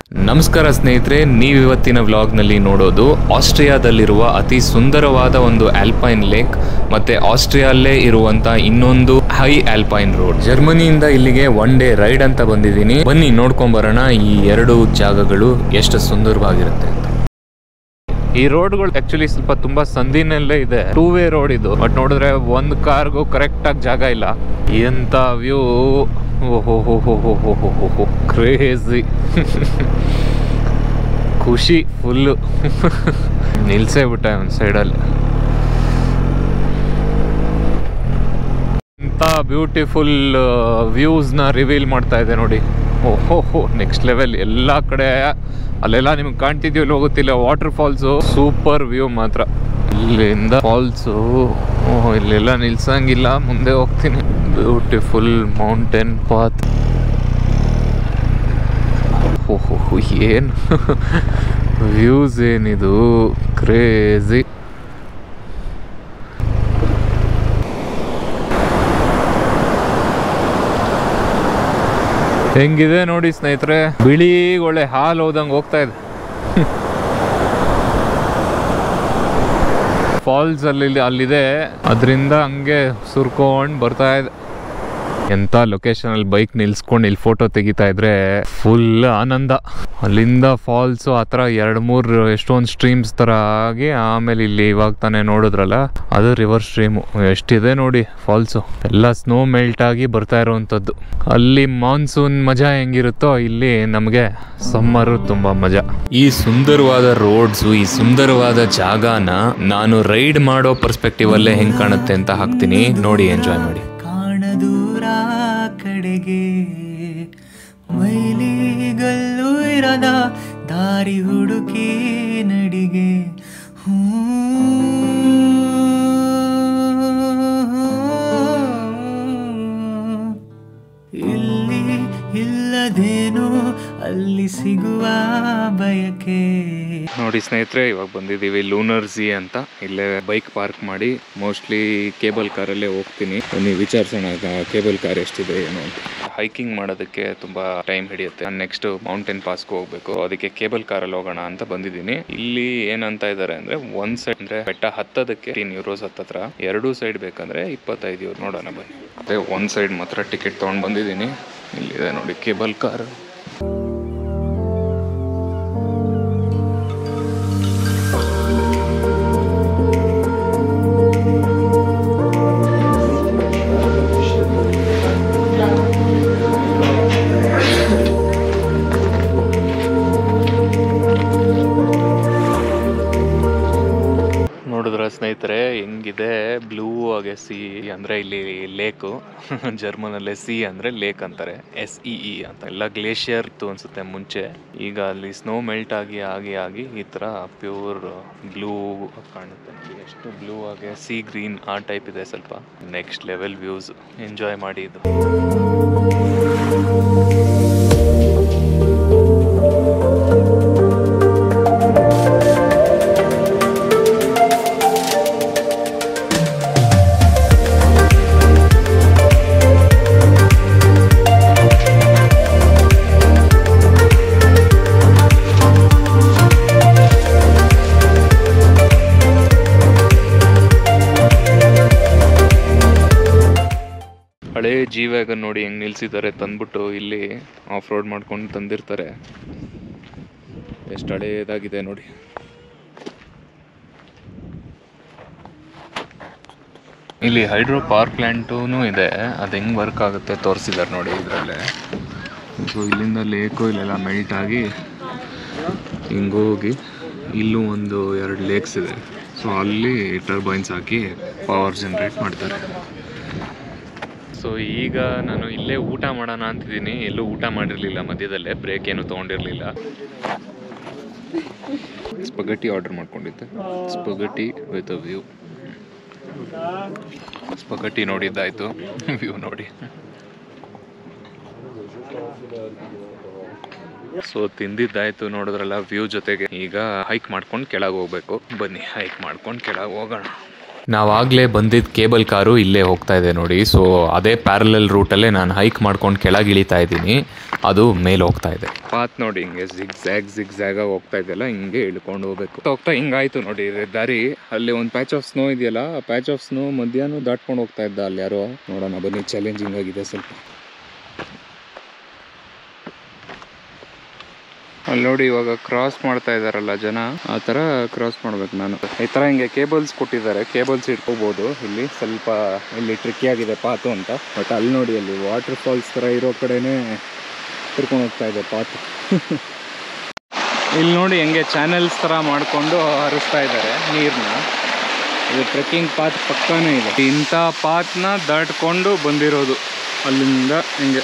ನಮಸ್ಕಾರ ಸ್ನೇಹಿತರೆ, ನೀವಿವತ್ತಿನ ವ್ಲಾಗ್ನಲ್ಲಿ ನೋಡೋದು ಆಸ್ಟ್ರಿಯಾದಲ್ಲಿರುವ ಅತಿ ಸುಂದರವಾದ ಒಂದು ಆಲ್ಪೈನ್ ಲೇಕ್ ಮತ್ತೆ ಆಸ್ಟ್ರಿಯಲ್ಲೇ ಇರುವಂತ ಇನ್ನೊಂದು ಹೈ ಆಲ್ಪೈನ್ ರೋಡ್. ಜರ್ಮನಿಯಿಂದ ಇಲ್ಲಿಗೆ ಒನ್ ಡೇ ರೈಡ್ ಅಂತ ಬಂದಿದ್ದೀನಿ. ಬನ್ನಿ ನೋಡ್ಕೊಂಡ್ ಬರೋಣ ಈ ಎರಡು ಜಾಗಗಳು ಎಷ್ಟು ಸುಂದರವಾಗಿರುತ್ತೆ ಅಂತ. ಈ ರೋಡ್ಗಳು ಆಕ್ಚುಲಿ ಸ್ವಲ್ಪ ತುಂಬಾ ಸಂದಿನಲ್ಲೇ ಇದೆ. 2 ವೇ ರೋಡ್ ಇದು. ಬಟ್ ನೋಡಿದ್ರೆ ಒಂದು ಕಾರ್ಗೂ ಕರೆಕ್ಟ್ ಆಗಿ ಜಾಗ ಇಲ್ಲ. ಎಂತ ವ್ಯೂ! ಓಹೋ ಕ್ರೇಜಿ. ಖುಷಿ ಫುಲ್ಲು. ನಿಲ್ಸೇ ಬಿಟ್ಟೆ ಒಂದು ಸೈಡಲ್ಲಿ. ಎಂತ ಬ್ಯೂಟಿಫುಲ್ ವ್ಯೂಸ್ನ ರಿವೀಲ್ ಮಾಡ್ತಾ ಇದೆ ನೋಡಿ. ಓಹೋ ನೆಕ್ಸ್ಟ್ ಲೆವೆಲ್. ಎಲ್ಲ ಕಡೆ ಅಲ್ಲೆಲ್ಲ ನಿಮ್ಗೆ ಕಾಣ್ತಿದ್ಯೋ ಇಲ್ಲಿ ಹೋಗುತ್ತಿಲ್ಲ ವಾಟರ್ ಫಾಲ್ಸು. ಸೂಪರ್ ವ್ಯೂ ಮಾತ್ರ. ಇಲ್ಲಿಂದ ಫಾಲ್ಸು. ಇಲ್ಲೆಲ್ಲ ನಿಲ್ಸಂಗಿಲ್ಲ, ಮುಂದೆ ಹೋಗ್ತೀನಿ. Beautiful mountain path. ಓಹೋ ಏನು ವ್ಯೂಸ್ ಏನಿದು, ಕ್ರೇಜಿ. ಹೆಂಗಿದೆ ನೋಡಿ ಸ್ನೇಹಿತರೆ, ಬಿಳಿ ಒಳ್ಳೆ ಹಾಲು ಹೋದಂಗೆ ಹೋಗ್ತಾ ಇದೆ. ಫಾಲ್ಸ್ ಅಲ್ಲಿದೆ, ಅದರಿಂದ ಹಂಗೆ ಸುರ್ಕೊಂಡು ಬರ್ತಾ ಇದೆ. ಎಂಥ ಲೊಕೇಶನ್ ಅಲ್ಲಿ ಬೈಕ್ ನಿಲ್ಸ್ಕೊಂಡು ಇಲ್ಲಿ ಫೋಟೋ ತೆಗಿತಾ ಇದ್ರೆ ಫುಲ್ ಆನಂದ. ಅಲ್ಲಿಂದ ಫಾಲ್ಸು ಆ ಥರ 2-3 ಎಷ್ಟೊಂದು ಸ್ಟ್ರೀಮ್ಸ್ ಥರ ಆಗಿ ಆಮೇಲೆ ಇಲ್ಲಿ ಇವಾಗ ತಾನೇ ನೋಡಿದ್ರಲ್ಲ ಅದು ರಿವರ್ ಸ್ಟ್ರೀಮು. ಎಷ್ಟಿದೆ ನೋಡಿ ಫಾಲ್ಸು. ಎಲ್ಲ ಸ್ನೋ ಮೆಲ್ಟ್ ಆಗಿ ಬರ್ತಾ ಇರೋವಂಥದ್ದು. ಅಲ್ಲಿ ಮಾನ್ಸೂನ್ ಮಜಾ ಹೆಂಗಿರುತ್ತೋ ಇಲ್ಲಿ ನಮಗೆ ಸಮ್ಮರು ತುಂಬಾ ಮಜಾ. ಈ ಸುಂದರವಾದ ರೋಡ್ಸು, ಈ ಸುಂದರವಾದ ಜಾಗನ ನಾನು ರೈಡ್ ಮಾಡೋ ಪರ್ಸ್ಪೆಕ್ಟಿವ್ ಅಲ್ಲೇ ಹೆಂಗ್ ಕಾಣುತ್ತೆ ಅಂತ ಹಾಕ್ತೀನಿ ನೋಡಿ, ಎಂಜಾಯ್ ಮಾಡಿ. ದೂರ ಕಡೆಗೆ ಮೈಲಿಗಲ್ಲು ಇರದ ದಾರಿ ಹುಡುಕಿ ನಡಿಗೆ. ಇಲ್ಲಿ ಇಲ್ಲದೇನು ಅಲ್ಲಿ ಸಿಗುವ ಬಯಕೆ. ನೋಡಿ ಸ್ನೇಹಿತರೆ, ಇವಾಗ ಬಂದಿದ್ದೀವಿ ಲೂನರ್ ಝೀ ಅಂತ. ಇಲ್ಲೇ ಬೈಕ್ ಪಾರ್ಕ್ ಮಾಡಿ ಮೋಸ್ಟ್ಲಿ ಕೇಬಲ್ ಕಾರಲ್ಲೇ ಹೋಗ್ತೀನಿ. ನೀವು ವಿಚಾರಿಸೋಣ ಕೇಬಲ್ ಕಾರ್ ಎಷ್ಟಿದೆ ಏನು ಅಂತ. ಹೈಕಿಂಗ್ ಮಾಡೋದಕ್ಕೆ ತುಂಬಾ ಟೈಮ್ ಹಿಡಿಯುತ್ತೆ. ನೆಕ್ಸ್ಟ್ ಮೌಂಟೇನ್ ಪಾಸ್ಗೆ ಹೋಗ್ಬೇಕು, ಅದಕ್ಕೆ ಕೇಬಲ್ ಕಾರಲ್ಲಿ ಹೋಗೋಣ ಅಂತ ಬಂದಿದ್ದೀನಿ. ಇಲ್ಲಿ ಏನಂತ ಇದ್ದಾರೆ ಅಂದ್ರೆ, ಒಂದ್ ಸೈಡ್ ಅಂದ್ರೆ ಬೆಟ್ಟ ಹತ್ತೋದಕ್ಕೆ €18 ಹತ್ತತ್ರ, 2 ಸೈಡ್ ಬೇಕಂದ್ರೆ €25. ನೋಡೋಣ ಬನ್ನಿ. ಅದೇ ಒಂದ್ ಸೈಡ್ ಮಾತ್ರ ಟಿಕೆಟ್ ತಗೊಂಡ್ ಬಂದಿದ್ದೀನಿ. ಇಲ್ಲಿದೆ ನೋಡಿ ಕೇಬಲ್ ಕಾರ್. ನೋಡಿದ್ರ ಸ್ನೇಹಿತರೆ ಹೆಂಗಿದೆ ಬ್ಲೂ ಆಗಿ ಸಿ ಅಂದ್ರೆ ಇಲ್ಲಿ ಲೇಕು. ಜರ್ಮನಲ್ಲೇ ಸಿ ಅಂದ್ರೆ ಲೇಕ್ ಅಂತಾರೆ, SEE ಅಂತ. ಎಲ್ಲ ಗ್ಲೇಷಿಯರ್ ಇತ್ತು ಅನ್ಸುತ್ತೆ ಮುಂಚೆ. ಈಗ ಅಲ್ಲಿ ಸ್ನೋ ಮೆಲ್ಟ್ ಆಗಿ ಆಗಿ ಆಗಿ ಈ ತರ ಪ್ಯೂರ್ ಬ್ಲೂ ಕಾಣುತ್ತೆ. ಎಷ್ಟು ಬ್ಲೂ ಆಗಿ ಸಿ ಗ್ರೀನ್ ಆ ಟೈಪ್ ಇದೆ ಸ್ವಲ್ಪ. Next level views. ಎಂಜಾಯ್ ಮಾಡಿ ಇದು. ಹಳೆ ಜಿ ವ್ಯಾಗನ್ ನೋಡಿ ಹೆಂಗ್ ನಿಲ್ಸಿದ್ದಾರೆ, ತಂದ್ಬಿಟ್ಟು ಇಲ್ಲಿ ಆಫ್ ರೋಡ್ ಮಾಡ್ಕೊಂಡು ತಂದಿರ್ತಾರೆ. ಎಷ್ಟು ಹಳೇದಾಗಿದೆ ನೋಡಿ. ಇಲ್ಲಿ ಹೈಡ್ರೋ ಪವರ್ ಪ್ಲಾಂಟೂ ಇದೆ. ಅದು ಹೆಂಗ್ ವರ್ಕ್ ಆಗುತ್ತೆ ತೋರಿಸಿದ್ದಾರೆ ನೋಡಿ ಇದರಲ್ಲೇ. ಸೊ ಇಲ್ಲಿಂದ ಲೇಕು ಇಲ್ಲೆಲ್ಲ ಮೆಲ್ಟ್ ಆಗಿ ಹಿಂಗೋಗಿ ಇಲ್ಲೂ 1-2 ಲೇಕ್ಸ್ ಇದೆ. ಸೊ ಅಲ್ಲಿ ಟರ್ಬೈನ್ಸ್ ಹಾಕಿ ಪವರ್ ಜನರೇಟ್ ಮಾಡ್ತಾರೆ. ಸೊ ಈಗ ನಾನು ಇಲ್ಲೇ ಊಟ ಮಾಡೋಣ ಅಂತಿದ್ದೀನಿ. ಎಲ್ಲೂ ಊಟ ಮಾಡಿರಲಿಲ್ಲ, ಮಧ್ಯದಲ್ಲೇ ಬ್ರೇಕ್ ಏನು ತೊಗೊಂಡಿರಲಿಲ್ಲ. ಸ್ಪಗಟಿ ಆರ್ಡರ್ ಮಾಡ್ಕೊಂಡಿದ್ದೆ. Spaghetti with a view. Spaghetti ನೋಡಿದ್ದಾಯ್ತು, ವ್ಯೂ ನೋಡಿ. ಸೊ ತಿಂದಿದ್ದಾಯ್ತು, ನೋಡಿದ್ರಲ್ಲ ವ್ಯೂ ಜೊತೆಗೆ. ಈಗ ಹೈಕ್ ಮಾಡ್ಕೊಂಡು ಕೆಳಗೆ ಹೋಗ್ಬೇಕು. ಬನ್ನಿ ಹೈಕ್ ಮಾಡ್ಕೊಂಡು ಕೆಳಗೆ ಹೋಗೋಣ. ನಾವಾಗಲೇ ಬಂದಿದ್ದ ಕೇಬಲ್ ಕಾರು ಇಲ್ಲೇ ಹೋಗ್ತಾ ಇದೆ ನೋಡಿ. ಸೊ ಅದೇ ಪ್ಯಾರಲಲ್ ರೂಟಲ್ಲೇ ನಾನು ಹೈಕ್ ಮಾಡ್ಕೊಂಡು ಕೆಳಗೆ ಇಳಿತಾ ಇದ್ದೀನಿ. ಅದು ಮೇಲೆ ಹೋಗ್ತಾ ಇದೆ. ಪಾತ್ ನೋಡಿ ಹಿಂಗೆ ಜಿಗ್ಜ್ಯಾಗ್ ಹೋಗ್ತಾ ಇದೆಯಲ್ಲ, ಹಿಂಗೆ ಇಳ್ಕೊಂಡು ಹೋಗ್ತಾ ಹಿಂಗಾಯ್ತು ನೋಡಿ ದಾರಿ. ಅಲ್ಲಿ ಒಂದು ಪ್ಯಾಚ್ ಆಫ್ ಸ್ನೋ ಇದೆಯಲ್ಲ, ಆ ಪ್ಯಾಚ್ ಆಫ್ ಸ್ನೋ ಮಧ್ಯಾಹ್ನ ದಾಟ್ಕೊಂಡು ಹೋಗ್ತಾ ಇದ್ದ ಅಲ್ಲಿ ಯಾರೋ. ನೋಡೋಣ ಬನ್ನಿ, ಚಾಲೆಂಜಿಂಗ್ ಆಗಿದೆ ಸ್ವಲ್ಪ. ಅಲ್ಲಿ ನೋಡಿ ಇವಾಗ ಕ್ರಾಸ್ ಮಾಡ್ತಾ ಇದಾರಲ್ಲ ಜನ, ಆ ಥರ ಕ್ರಾಸ್ ಮಾಡ್ಬೇಕು ನಾನು. ಈ ಥರ ಹಿಂಗೆ ಕೇಬಲ್ಸ್ ಕೊಟ್ಟಿದ್ದಾರೆ, ಕೇಬಲ್ಸ್ ಇಟ್ಕೋಬೋದು. ಇಲ್ಲಿ ಸ್ವಲ್ಪ ಇಲ್ಲಿ ಟ್ರಿಕ್ಕಿ ಆಗಿದೆ ಪಾತು ಅಂತ. ಬಟ್ ಅಲ್ಲಿ ನೋಡಿ ಅಲ್ಲಿ ವಾಟರ್ ಫಾಲ್ಸ್ ಥರ ಇರೋ ಕಡೆನೇ ತಿರ್ಕೊಂಡು ಹೋಗ್ತಾ ಇದೆ ಪಾತ್. ಇಲ್ಲಿ ನೋಡಿ ಹೆಂಗೆ ಚಾನೆಲ್ಸ್ ಥರ ಮಾಡಿಕೊಂಡು ಹರಿಸ್ತಾ ಇದ್ದಾರೆ ನೀರನ್ನ. ಇದು ಟ್ರೆಕ್ಕಿಂಗ್ ಪಾತ್ ಪಕ್ಕನೇ ಇದೆ. ಇಂಥ ಪಾತ್ನ ದಾಟ್ಕೊಂಡು ಬಂದಿರೋದು ಅಲ್ಲಿಂದ ಹಿಂಗೆ.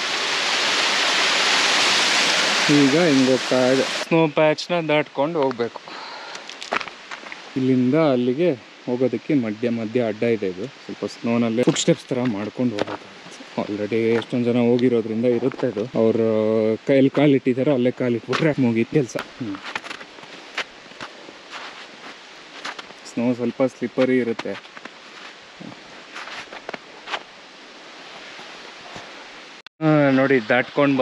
ಈಗ ಹಿಂಗೆ ಹೋಗ್ತಾ ಇದೆ. ಸ್ನೋ ಪ್ಯಾಚ್ನ ದಾಟ್ಕೊಂಡು ಹೋಗ್ಬೇಕು. ಇಲ್ಲಿಂದ ಅಲ್ಲಿಗೆ ಹೋಗೋದಕ್ಕೆ ಮಧ್ಯ ಅಡ್ಡ ಇದೆ. ಇದು ಸ್ವಲ್ಪ ಸ್ನೋನಲ್ಲೇ ಫುಟ್ ಸ್ಟೆಪ್ಸ್ ಥರ ಮಾಡ್ಕೊಂಡು ಹೋಗ್ಬೇಕು. ಆಲ್ರೆಡಿ ಎಷ್ಟೊಂದು ಜನ ಹೋಗಿರೋದ್ರಿಂದ ಇರುತ್ತೆ ಇದು. ಅವರು ಕೈಯಲ್ಲಿ ಕಾಲಿಟ್ಟಿದ್ದಾರೆ, ಅಲ್ಲೇ ಕಾಲಿಟ್ಬಿಟ್ರೆ ಮುಗೀತು ಕೆಲಸ. ಸ್ನೋ ಸ್ವಲ್ಪ ಸ್ಲಿಪ್ಪರಿ ಇರುತ್ತೆ. ನೋಡಿ ದಾಟ್ಕೊಂಡು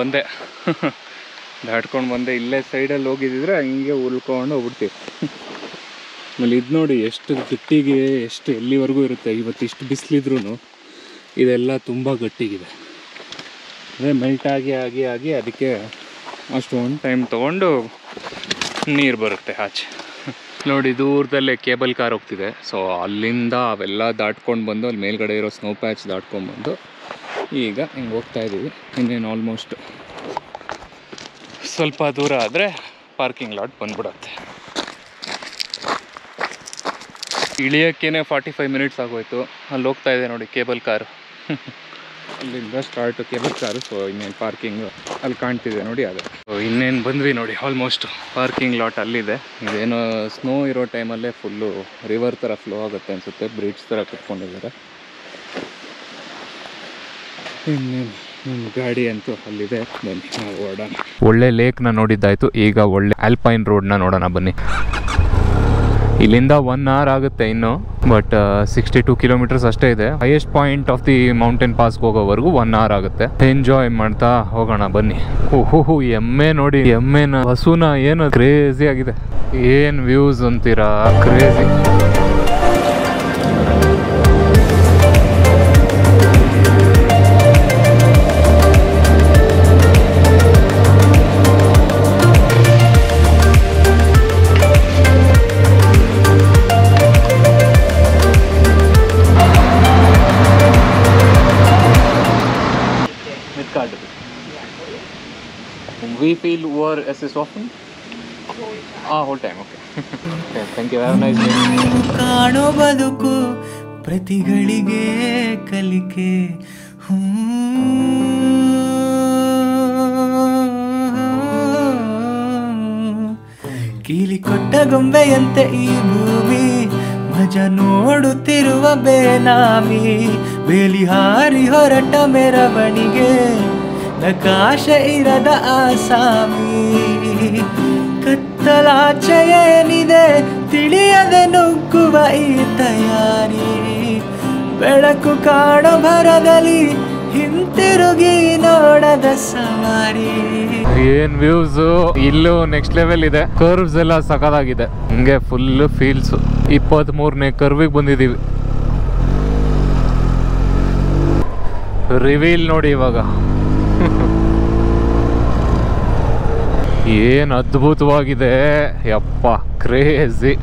ಬಂದೆ ಇಲ್ಲೇ ಸೈಡಲ್ಲಿ ಹೋಗಿದ್ದಿದ್ರೆ ಹಿಂಗೆ ಉಳ್ಕೊಂಡು ಹೋಗ್ಬಿಡ್ತೀವಿ. ಆಮೇಲೆ ಇದು ನೋಡಿ ಎಷ್ಟು ಗಟ್ಟಿಗೆ, ಎಷ್ಟು ಎಲ್ಲಿವರೆಗೂ ಇರುತ್ತೆ. ಇವತ್ತು ಇಷ್ಟು ಬಿಸಿಲಿದ್ರೂ ಇದೆಲ್ಲ ತುಂಬ ಗಟ್ಟಿಗಿದೆ. ಅದೇ ಮೆಲ್ಟ್ ಆಗಿ ಅದಕ್ಕೆ ಅಷ್ಟೊಂದು ಟೈಮ್ ತೊಗೊಂಡು ನೀರು ಬರುತ್ತೆ ಆಚೆ. ನೋಡಿ ದೂರದಲ್ಲೇ ಕೇಬಲ್ ಕಾರ್ ಹೋಗ್ತಿದೆ. ಸೊ ಅಲ್ಲಿಂದ ಅವೆಲ್ಲ ದಾಟ್ಕೊಂಡು ಬಂದು ಅಲ್ಲಿ ಮೇಲ್ಗಡೆ ಇರೋ ಸ್ನೋ ಪ್ಯಾಚ್ ದಾಟ್ಕೊಂಡ್ಬಂದು ಈಗ ಹಿಂಗೆ ಹೋಗ್ತಾ ಇದ್ದೀವಿ. ಇನ್ನೇನು ಆಲ್ಮೋಸ್ಟ್ ಸ್ವಲ್ಪ ದೂರ ಆದರೆ ಪಾರ್ಕಿಂಗ್ ಲಾಟ್ ಬಂದ್ಬಿಡತ್ತೆ. ಇಳಿಯೋಕ್ಕೇನೆ 45 ಮಿನಿಟ್ಸ್ ಆಗೋಯ್ತು. ಅಲ್ಲಿ ಹೋಗ್ತಾ ಇದೆ ನೋಡಿ ಕೇಬಲ್ ಕಾರು. ಅಲ್ಲಿಂದ ಸ್ಟಾರ್ಟ್ ಕೇಬಲ್ ಕಾರು. ಸೊ ಇನ್ನೇನು ಪಾರ್ಕಿಂಗ್ ಅಲ್ಲಿ ಕಾಣ್ತಿದೆ ನೋಡಿ ಅದು. ಸೊ ಇನ್ನೇನು ಬಂದ್ವಿ ನೋಡಿ, ಆಲ್ಮೋಸ್ಟ್ ಪಾರ್ಕಿಂಗ್ ಲಾಟ್ ಅಲ್ಲಿದೆ. ಇದೇನೋ ಸ್ನೋ ಇರೋ ಟೈಮಲ್ಲೇ ಫುಲ್ಲು ರಿವರ್ ಥರ ಫ್ಲೋ ಆಗುತ್ತೆ ಅನಿಸುತ್ತೆ. ಬ್ರಿಡ್ಜ್ ಥರ ಕಟ್ಕೊಂಡಿದ್ದಾರೆ. ಇನ್ನೇನು ನಮ್ಮ ಗಾಡಿ ಅಂತೂ ಅಲ್ಲಿದೆ. ಬನ್ನಿ ನಾವು ಓಡೋಣ. ಒಳ್ಳೆ ಲೇಕ್ನ ನೋಡಿದ್ದಾಯ್ತು. ಈಗ ಒಳ್ಳೆ ಆಲ್ಪೈನ್ ರೋಡ್ನ ನೋಡೋಣ ಬನ್ನಿ. ಇಲ್ಲಿಂದ 1 hour ಆಗುತ್ತೆ ಇನ್ನು, ಬಟ್ 62 ಕಿಲೋಮೀಟರ್ಸ್ ಅಷ್ಟೇ ಇದೆ. Highest point of the mountain ಪಾಸ್ಗೆ ಹೋಗೋವರೆಗೂ 1 hour ಆಗುತ್ತೆ. ಎಂಜಾಯ್ ಮಾಡ್ತಾ ಹೋಗೋಣ ಬನ್ನಿ. ಓಹೋ ಎಮ್ಮೆ ನೋಡಿ, ಎಮ್ಮೆನ ಹಸುನ ಏನು ಕ್ರೇಜಿ ಆಗಿದೆ. ಏನು ವ್ಯೂಸ್ ಅಂತೀರಾ, crazy. We feel over SS often? Whole time, okay. Okay, thank you, have a nice day. ಕಾಣೋ ಬದುಕು ಪ್ರತಿಗಳಿಗೆ ಕಲಿಕೆ. ಕೀಲಿ ಕೊಟ್ಟ ಗೊಂಬೆಯಂತೆ ಈ ಭೂಮಿ, ಮಜ ನೋಡುತ್ತಿರುವ ಬೇನಾಮಿ. ಬೇಲಿ ಹಾರಿ ಹೊರಟ ಮೆರವಣಿಗೆ, ನಕಾಶ ಇರದ ಆಸಾಮಿ. ಕತ್ತಲಾಚೆ ಏನಿದೆ ತಿಳಿಯದೆ ನುಗ್ಗುವ ಈ ತಯಾರಿ. ಬೆಳಕು ಕಾಣೋ ಭರದಲ್ಲಿ ಹಿಂತಿರುಗಿ ನೋಡದ ಸವಾರಿ. ಏನ್ ವ್ಯೂಸ್ ಇಲ್ಲೂ ನೆಕ್ಸ್ಟ್ ಲೆವೆಲ್ ಇದೆ. ಕರ್ವ್ಸ್ ಎಲ್ಲ ಸಖತ್ತಾಗಿದೆ. ಹಿಂಗೆ ಫುಲ್ ಫೀಲ್ಸ್. 23ನೇ ಕರ್ವಿಗೆ ಬಂದಿದ್ದೀವಿ. ರಿವೀಲ್ ನೋಡಿ ಇವಾಗ. ಏನು ಅದ್ಭುತವಾಗಿದೆ ಯಪ್ಪ, ಕ್ರೇಜಿ.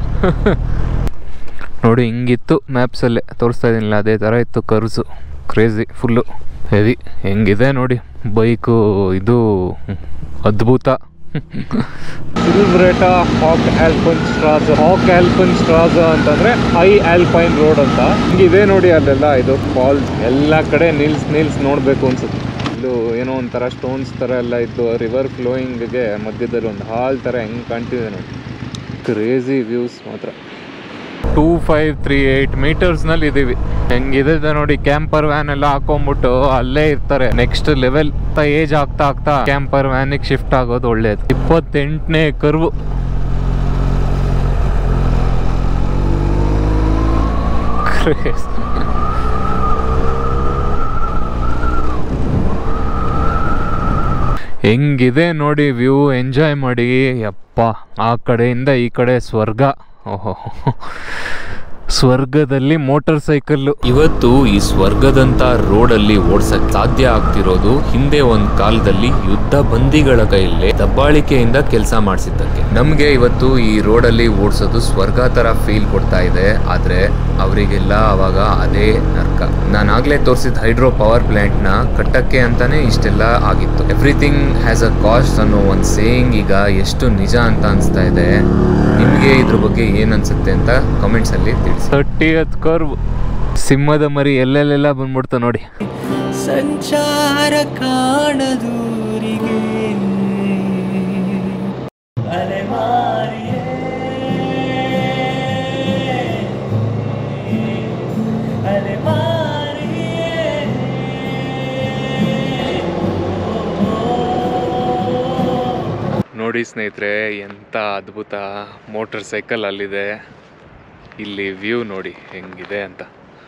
ನೋಡಿ ಹಿಂಗಿತ್ತು ಮ್ಯಾಪ್ಸಲ್ಲೇ ತೋರಿಸ್ತಾ ಇದೀನಿಲ್ಲ, ಅದೇ ಥರ ಇತ್ತು ಕರ್ವ್ಸು. Crazy, full heavy. ಹೆಂಗಿದೆ ನೋಡಿ ಬೈಕು, ಇದು ಅದ್ಭುತ. ಸಿಲ್ವ್ರೇಟ ಹಾಕ್ ಆಲ್ಪನ್ಸ್ಟ್ರಾಜ ಅಂತಂದ್ರೆ ಹೈ ಆಲ್ಪೈನ್ ರೋಡ್ ಅಂತ. ಹಿಂಗಿದೆ ನೋಡಿ ಅಲ್ಲೆಲ್ಲ ಇದು ಫಾಲ್ಸ್. ಎಲ್ಲ ಕಡೆ ನಿಲ್ಸ್ ನೋಡ್ಬೇಕು ಅನ್ಸುತ್ತೆ. ಇಲ್ಲೂ ಏನೋ ಒಂಥರ ಸ್ಟೋನ್ಸ್ ಥರ ಎಲ್ಲ ಇದ್ದು ರಿವರ್ ಫ್ಲೋಯಿಂಗ್ಗೆ ಮಧ್ಯದಲ್ಲಿ ಒಂದು ಹಾಲ್ ಥರ ಹೆಂಗೆ ಕಾಣ್ತಿದೆ ನೋಡಿ. ಕ್ರೇಜಿ ವ್ಯೂಸ್ ಮಾತ್ರ. 2538 ಮೀಟರ್ಸ್ನಲ್ಲಿ ಇದ್ದೀವಿ. ಹೆಂಗಿದೆ ನೋಡಿ, ಕ್ಯಾಂಪರ್ ವ್ಯಾನ್ ಎಲ್ಲ ಹಾಕೊಂಡ್ಬಿಟ್ಟು ಅಲ್ಲೇ ಇರ್ತಾರೆ. ನೆಕ್ಸ್ಟ್ ಲೆವೆಲ್ ಏಜ್ ಆಗ್ತಾ ಕ್ಯಾಂಪರ್ ವ್ಯಾನಿಗೆ ಶಿಫ್ಟ್ ಆಗೋದು ಒಳ್ಳೇದು. 28ನೇ ಕರ್ವು. ಹೆಂಗಿದೆ ನೋಡಿ ವ್ಯೂ, ಎಂಜಾಯ್ ಮಾಡಿ. ಯಪ್ಪ, ಆ ಕಡೆಯಿಂದ ಈ ಕಡೆ ಸ್ವರ್ಗ. ಓಹೋ, ಸ್ವರ್ಗದಲ್ಲಿ ಮೋಟಾರ್ ಸೈಕಲ್ಲು. ಇವತ್ತು ಈ ಸ್ವರ್ಗದಂತ ರೋಡಲ್ಲಿ ಓಡ್ಸಕ್ ಸಾಧ್ಯ ಆಗ್ತಿರೋದು ಹಿಂದೆ ಒಂದ್ ಕಾಲದಲ್ಲಿ ಯುದ್ಧ ಬಂದಿಗಳ ಕೈಯಲ್ಲಿ ದಬ್ಬಾಳಿಕೆಯಿಂದ ಕೆಲಸ ಮಾಡಿಸಿದ್ದಕ್ಕೆ. ನಮ್ಗೆ ಇವತ್ತು ಈ ರೋಡಲ್ಲಿ ಓಡಿಸೋದು ಸ್ವರ್ಗ ತರ ಫೀಲ್ ಕೊಡ್ತಾ ಇದೆ. ಆದ್ರೆ ಅವರಿಗೆಲ್ಲ ಅವಾಗ ಅದೇ ನರ್ಕ. ನಾನಾಗ್ಲೇ ತೋರಿಸಿದ ಹೈಡ್ರೋ ಪವರ್ ಪ್ಲಾಂಟ್ ನ ಕಟ್ಟಕ್ಕೆ ಅಂತಾನೆ ಇಷ್ಟೆಲ್ಲ ಆಗಿತ್ತು. ಎವ್ರಿಥಿಂಗ್ ಹ್ಯಾಸ್ ಅ ಕಾಸ್ಟ್ ಅನ್ನೋ ಒಂದ್ ಸೇಯಿಂಗ್ ಈಗ ಎಷ್ಟು ನಿಜ ಅಂತ ಅನ್ಸ್ತಾ ಇದೆ. ನಿಮ್ಗೆ ಇದ್ರ ಬಗ್ಗೆ ಏನ್ ಅನ್ಸುತ್ತೆ ಅಂತ ಕಮೆಂಟ್ಸ್ ಅಲ್ಲಿ ತಿಳಿಸಿ. 30th ಕರ್ವ್, ಸಿಂಹದ ಮರಿ ಎಲ್ಲೆಲ್ಲೆಲ್ಲ ಬಂದ್ಬಿಡ್ತಾ ನೋಡಿ. ಸಂಚಾರ ಕಾಣದೂರಿಗೆ ಅಲೆಮಾರಿಯೇ ಅಲೆಮಾರಿಯೇ. ನೋಡಿ ಸ್ನೇಹಿತರೆ, ಎಂಥ ಅದ್ಭುತ ಮೋಟರ್ ಸೈಕಲ್ ಅಲ್ಲಿದೆ. ಇಲ್ಲಿ ವ್ಯೂ ನೋಡಿ ಹೆಂಗಿದೆ ಅಂತ.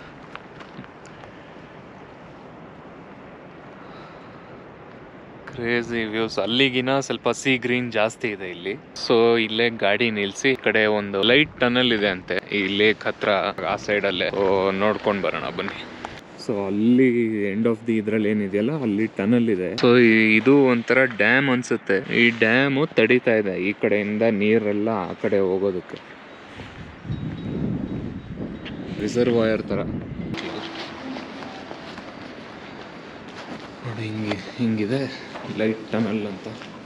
Crazy views. ಅಲ್ಲಿಗಿನ ಸ್ವಲ್ಪ ಸೀ ಗ್ರೀನ್ ಜಾಸ್ತಿ ಇದೆ ಇಲ್ಲಿ. ಸೊ ಇಲ್ಲೇ ಗಾಡಿ ನಿಲ್ಸಿ, ಈ ಕಡೆ ಒಂದು ಲೈಟ್ ಟನಲ್ ಇದೆ ಅಂತೆ ಈ ಲೇಕ್ ಹತ್ರ, ಆ ಸೈಡ್ ಅಲ್ಲೇ. ನೋಡ್ಕೊಂಡ್ ಬರೋಣ ಬನ್ನಿ. ಸೊ ಅಲ್ಲಿ ಎಂಡ್ ಆಫ್ ದಿ ಇದ್ರಲ್ಲಿ ಏನಿದೆಯಲ್ಲ, ಅಲ್ಲಿ ಟನಲ್ ಇದೆ. ಸೊ ಇದು ಒಂಥರ ಡ್ಯಾಮ್ ಅನ್ಸುತ್ತೆ. ಈ ಡ್ಯಾಮ್ ತಡಿತಾ ಇದೆ ಈ ಕಡೆಯಿಂದ ನೀರೆಲ್ಲ ಆ ಕಡೆ ಹೋಗೋದಕ್ಕೆ. ರಿಸರ್ವಾಯರ್ ತರ ನೋಡಿ, ಹಿಂಗಿದೆ ಲೈಟ್ ಟನಲ್ ಅಂತ.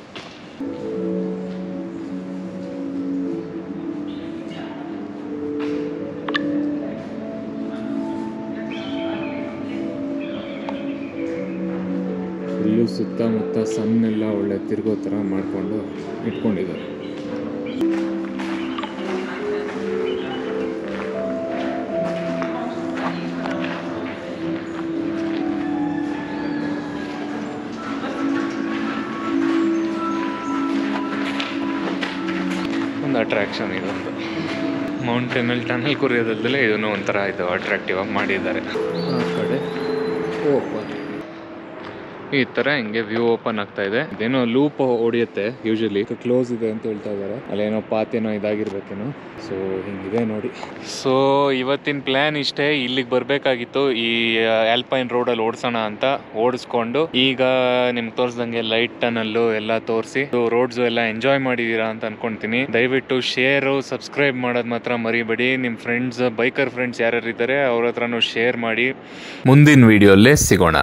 ಫುಲ್ಲು ಸುತ್ತಮುತ್ತ ಸನ್ನೆಲ್ಲ ಒಳ್ಳೆ ತಿರ್ಗೋ ಥರ ಮಾಡಿಕೊಂಡು ಇಟ್ಕೊಂಡಿದ್ದಾರೆ. ಒಂದು ಅಟ್ರಾಕ್ಷನ್ ಇದೊಂದು. ಮೌಂಟೇನಲ್ಲಿ ಟನಲ್ ಕುರಿಯೋದಲ್ಲದೆ ಇದನ್ನು ಒಂಥರ ಇದು ಅಟ್ರಾಕ್ಟಿವ್ ಆಗಿ ಮಾಡಿದ್ದಾರೆ. ಆ ಕಡೆ ಓಪನ್, ಈ ತರ ಹಿಂಗೆ ವ್ಯೂ ಓಪನ್ ಆಗ್ತಾ ಇದೆ. ಇದೇನೋ ಲೂಪ್ ಹೊಡಿಯುತ್ತೆ ಯೂಶಲಿ, ಕ್ಲೋಸ್ ಇದೆ ಅಂತ ಹೇಳ್ತಾ ಇದ್ದಾರೆ. ಅಲ್ಲೇನೋ ಪಾತೇನೋ ಇದಾಗಿರ್ಬೇಕೇನೋ. ಸೊ ಹಿಂಗಿದೆ ನೋಡಿ. ಸೊ ಇವತ್ತಿನ ಪ್ಲಾನ್ ಇಷ್ಟೇ. ಇಲ್ಲಿಗೆ ಬರ್ಬೇಕಾಗಿತ್ತು, ಈ ಆಲ್ಪೈನ್ ರೋಡಲ್ಲಿ ಓಡಿಸೋಣ ಅಂತ ಓಡಿಸ್ಕೊಂಡು, ಈಗ ನಿಮ್ಗೆ ತೋರಿಸ್ದಂಗೆ ಲೈಟ್ ಟನಲ್ಲು ಎಲ್ಲ ತೋರಿಸಿ ರೋಡ್ಸು ಎಲ್ಲ ಎಂಜಾಯ್ ಮಾಡಿದೀರಾ ಅಂತ ಅನ್ಕೊಂತೀನಿ. ದಯವಿಟ್ಟು ಶೇರು, ಸಬ್ಸ್ಕ್ರೈಬ್ ಮಾಡೋದು ಮಾತ್ರ ಮರಿಬೇಡಿ. ನಿಮ್ಮ ಫ್ರೆಂಡ್ಸ್, ಬೈಕರ್ ಫ್ರೆಂಡ್ಸ್ ಯಾರ್ಯಾರು ಇದ್ದಾರೆ ಅವ್ರ ಹತ್ರನೂ ಶೇರ್ ಮಾಡಿ. ಮುಂದಿನ ವಿಡಿಯೋಲ್ಲೇ ಸಿಗೋಣ.